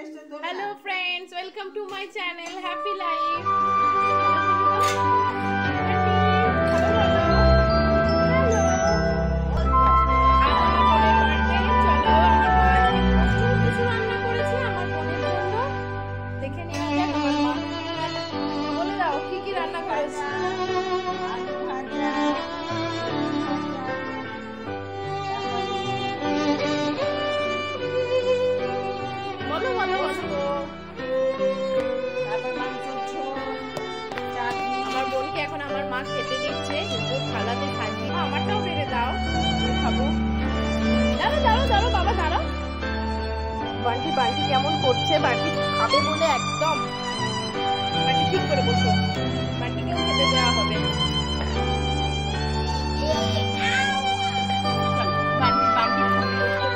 Hello friends, welcome to my channel. Happy life. এখন আমার মা খেতে দিচ্ছে, থালাতে সাজিয়ে। আমারটাও বেড়ে দাও, খাবো। দাঁড়ো দাঁড়ো দাঁড়ো বাবা দাঁড়ো। বান্টি বান্টি কেমন করছে? বান্টি খাবে বলে একদম। বান্টি ঠিক করে বসো, বান্টিকেও খেতে দেওয়া হবে। বান্টি বান্টি